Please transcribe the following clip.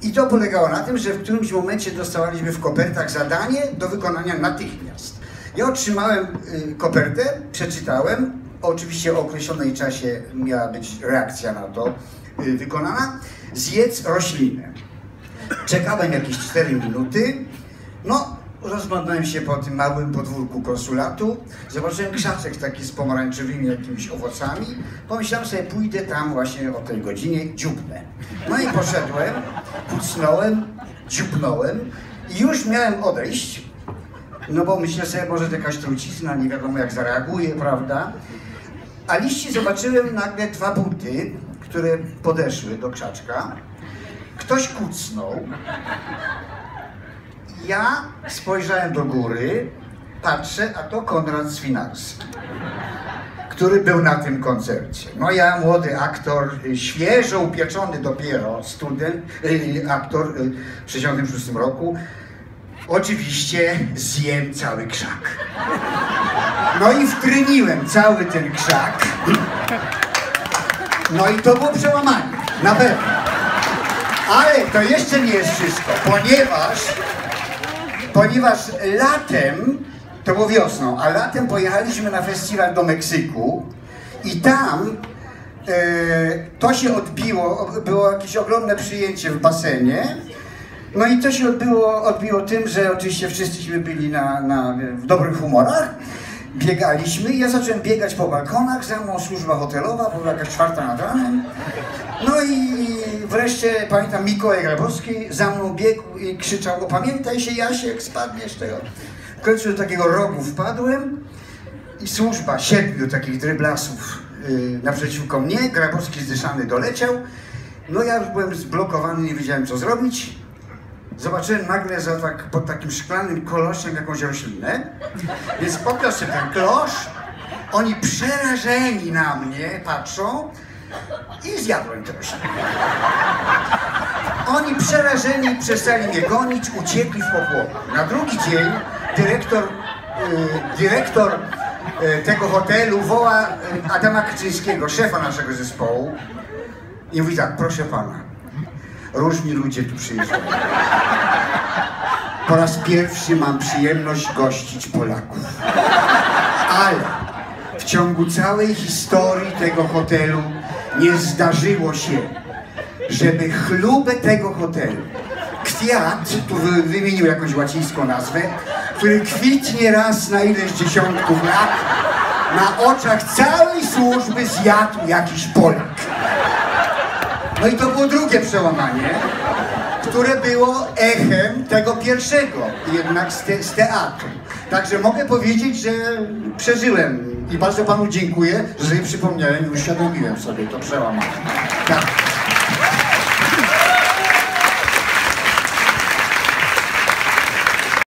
I to polegało na tym, że w którymś momencie dostawaliśmy w kopertach zadanie do wykonania natychmiast. Ja otrzymałem kopertę, przeczytałem, oczywiście o określonej czasie miała być reakcja na to wykonana. Zjedz roślinę. Czekałem jakieś 4 minuty, no rozglądałem się po tym małym podwórku konsulatu, zobaczyłem krzaczek taki z pomarańczowymi jakimiś owocami, pomyślałem sobie, pójdę tam właśnie o tej godzinie, dziubnę. No i poszedłem, kucnąłem, dziubnąłem i już miałem odejść, no bo myślę sobie, może to jakaś trucizna, nie wiadomo jak zareaguje, prawda? A liści zobaczyłem nagle 2 buty, które podeszły do krzaczka. Ktoś kucnął. Ja spojrzałem do góry, patrzę, a to Konrad Swinarski, który był na tym koncercie. No ja, młody aktor, świeżo upieczony dopiero student, aktor w 1966 roku, oczywiście zjem cały krzak. No i wtryniłem cały ten krzak. No i to było przełamanie, na pewno. Ale to jeszcze nie jest wszystko, ponieważ latem, to było wiosną, a latem pojechaliśmy na festiwal do Meksyku i tam to się odbiło, było jakieś ogromne przyjęcie w basenie. No i to się odbiło tym, że oczywiście wszyscyśmy byli w dobrych humorach. Biegaliśmy i ja zacząłem biegać po balkonach, za mną służba hotelowa, była jakaś 4 nad ranem. No i wreszcie, pamiętam, Mikołaj Grabowski za mną biegł i krzyczał: opamiętaj się, Jasiek, spadniesz tego. W końcu do takiego rogu wpadłem i służba 7 takich dryblasów naprzeciwko mnie, Grabowski zdyszany doleciał. No ja już byłem zblokowany, nie wiedziałem co zrobić. Zobaczyłem nagle pod takim szklanym koloszem jakąś roślinę, więc podniosłem ten klosz, oni przerażeni na mnie patrzą i zjadłem tę roślinę. Oni przerażeni przestali mnie gonić, uciekli w popłochu. Na drugi dzień dyrektor tego hotelu woła Adama Kaczyńskiego, szefa naszego zespołu, i mówi tak: proszę pana, różni ludzie tu przyjeżdżają. Po raz pierwszy mam przyjemność gościć Polaków. Ale w ciągu całej historii tego hotelu nie zdarzyło się, żeby chlubę tego hotelu, kwiat, tu wymienił jakąś łacińską nazwę, który kwitnie raz na ileś dziesiątków lat, na oczach całej służby zjadł jakiś Polak. No i to było drugie przełamanie, które było echem tego pierwszego, jednak z teatru. Także mogę powiedzieć, że przeżyłem i bardzo panu dziękuję, że sobie przypomniałem i uświadomiłem sobie to przełamanie. Tak.